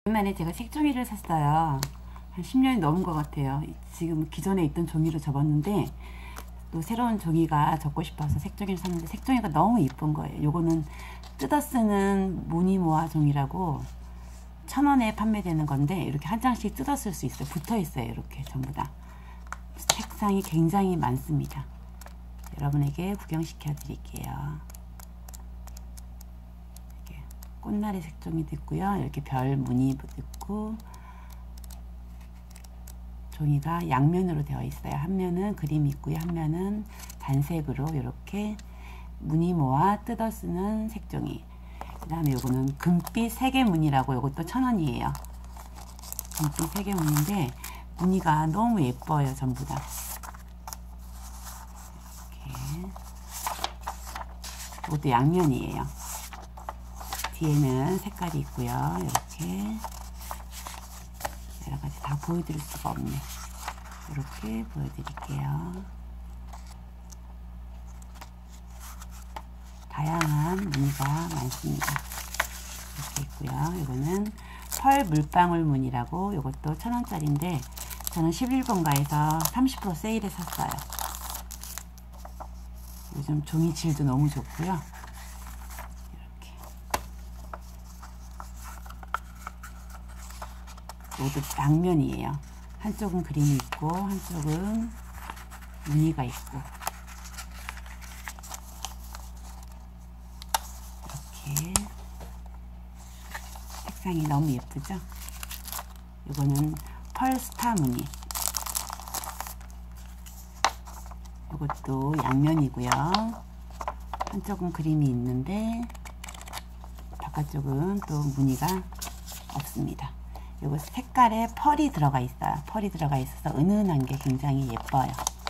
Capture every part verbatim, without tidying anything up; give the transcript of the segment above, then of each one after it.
오랜만에 제가 색종이를 샀어요. 한 십 년이 넘은 것 같아요. 지금 기존에 있던 종이로 접었는데 또 새로운 종이가 접고 싶어서 색종이를 샀는데 색종이가 너무 이쁜 거예요. 요거는 뜯어 쓰는 무늬모아 종이라고 천 원에 판매되는 건데 이렇게 한 장씩 뜯어 쓸 수 있어요. 붙어 있어요. 이렇게 전부 다. 색상이 굉장히 많습니다. 여러분에게 구경시켜 드릴게요. 꽃나래 색종이도 있고요. 이렇게 별 무늬도 있고, 종이가 양면으로 되어 있어요. 한 면은 그림이 있고요. 한 면은 단색으로 이렇게 무늬 모아 뜯어 쓰는 색종이. 그 다음에 요거는 금빛 세계무늬라고, 요것도 천 원이에요. 금빛 세계무늬인데 무늬가 너무 예뻐요. 전부 다. 이렇게. 이것도 양면이에요. 뒤에는 색깔이 있고요. 이렇게 여러가지 다 보여드릴 수가 없네. 이렇게 보여드릴게요. 다양한 무늬가 많습니다. 이렇게 있고요. 이거는 펄 물방울 무늬라고, 이것도 천 원짜리인데 저는 십일 번가에서 삼십 퍼센트 세일에 샀어요. 요즘 종이 질도 너무 좋고요. 모두 양면이에요. 한쪽은 그림이 있고 한쪽은 무늬가 있고, 이렇게 색상이 너무 예쁘죠? 이거는 펄스타 무늬. 이것도 양면이고요. 한쪽은 그림이 있는데 바깥쪽은 또 무늬가 없습니다. 요거 색깔에 펄이 들어가 있어요. 펄이 들어가 있어서 은은한 게 굉장히 예뻐요.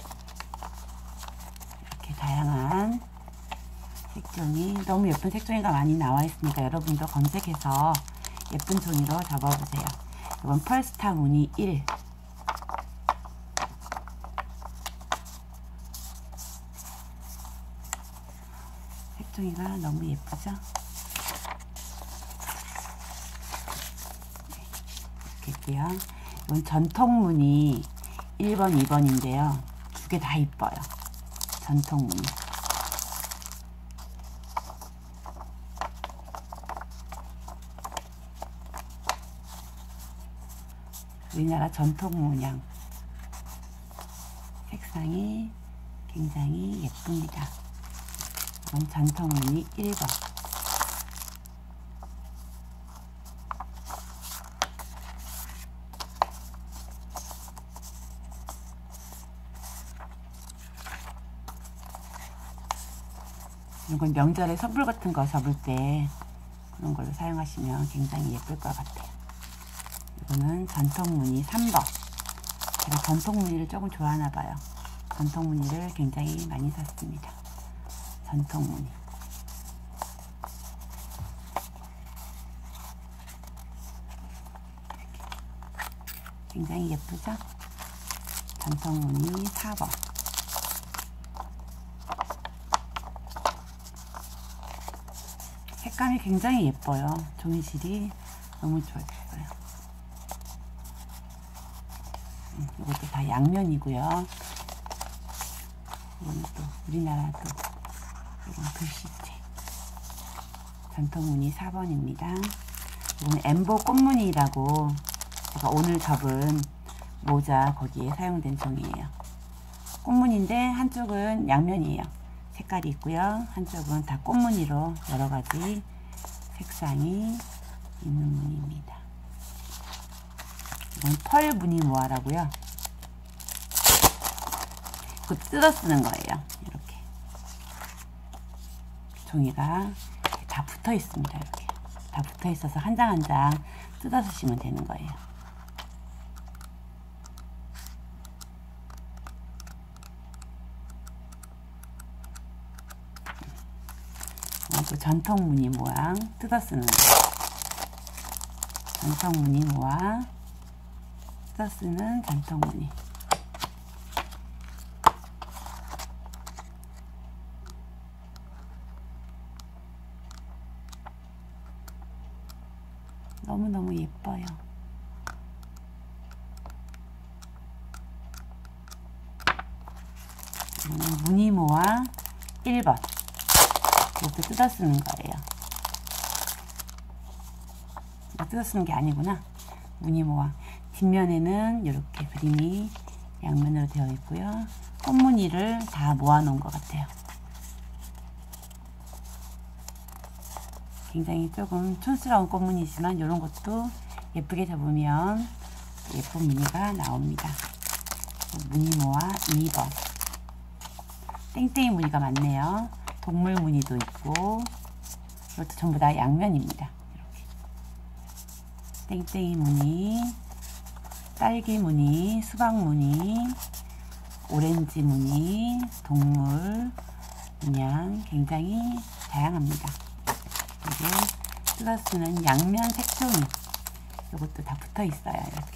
이렇게 다양한 색종이, 너무 예쁜 색종이가 많이 나와 있으니까 여러분도 검색해서 예쁜 종이로 접어보세요. 이건 펄스타 무늬 일. 색종이가 너무 예쁘죠? 있고요. 이건 전통무늬 일 번, 이 번인데요. 두 개 다 이뻐요. 전통무늬. 우리나라 전통문양. 색상이 굉장히 예쁩니다. 이건 전통무늬 일 번. 이건 명절에 선물 같은 거 접을 때 그런 걸로 사용하시면 굉장히 예쁠 것 같아요. 이거는 전통무늬 삼 번. 제가 전통무늬를 조금 좋아하나 봐요. 전통무늬를 굉장히 많이 샀습니다. 전통무늬. 굉장히 예쁘죠? 전통무늬 사 번. 색감이 굉장히 예뻐요. 종이질이 너무 좋아요. 음, 이것도 다 양면이고요. 이거는 또 우리나라 또 이런 글씨체. 전통무늬 사 번입니다. 이거는 엠보 꽃무늬라고, 제가 오늘 접은 모자 거기에 사용된 종이에요. 꽃무늬인데 한쪽은 양면이에요. 색깔이 있고요. 한쪽은 다 꽃무늬로 여러가지 색상이 있는 무늬입니다. 이건 펄 무늬 모아라고요. 그 뜯어 쓰는 거예요. 이렇게 종이가 다 붙어 있습니다. 이렇게 다 붙어 있어서 한 장 한 장 뜯어 쓰시면 되는 거예요. 또 전통무늬 모양 뜯어 쓰는 거. 전통무늬 모아 뜯어 쓰는 전통무늬. 너무너무 예뻐요. 이거는 무늬모아 일 번. 이것도 뜯어 쓰는 거예요. 이거 뜯어 쓰는 게 아니구나. 무늬모아. 뒷면에는 이렇게 그림이 양면으로 되어 있고요. 꽃무늬를 다 모아 놓은 것 같아요. 굉장히 조금 촌스러운 꽃무늬지만 이런 것도 예쁘게 접으면 예쁜 무늬가 나옵니다. 무늬모아 이 번. 땡땡이 무늬가 많네요. 동물 무늬도 있고, 이것도 전부 다 양면입니다. 이렇게 땡땡이 무늬, 딸기 무늬, 수박 무늬, 오렌지 무늬, 동물 문양 굉장히 다양합니다. 이게 뜯어 쓰는 양면 색종이, 이것도 다 붙어 있어요. 이렇게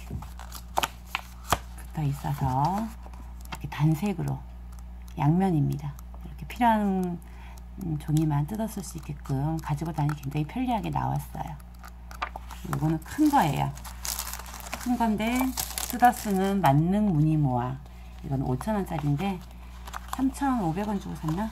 붙어 있어서 이렇게 단색으로 양면입니다. 이렇게 필요한 종이만 뜯어 쓸 수 있게끔 가지고 다니기 굉장히 편리하게 나왔어요. 이거는 큰 거예요. 큰 건데 뜯어 쓰는 만능 무늬모아. 이건 오천 원짜리인데 삼천오백 원 주고 샀나?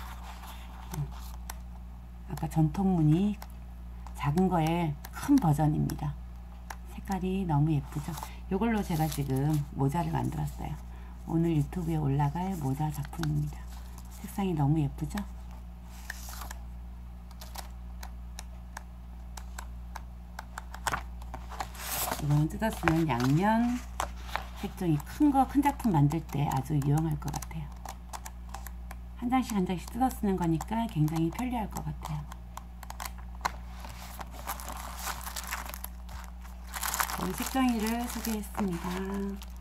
아까 전통 무늬 작은 거에 큰 버전입니다. 색깔이 너무 예쁘죠? 이걸로 제가 지금 모자를 만들었어요. 오늘 유튜브에 올라갈 모자 작품입니다. 색상이 너무 예쁘죠? 이거는 뜯어 쓰는 양면 색종이. 큰 거, 큰 작품 만들 때 아주 유용할 것 같아요. 한 장씩 한 장씩 뜯어 쓰는 거니까 굉장히 편리할 것 같아요. 오늘 색종이를 소개했습니다.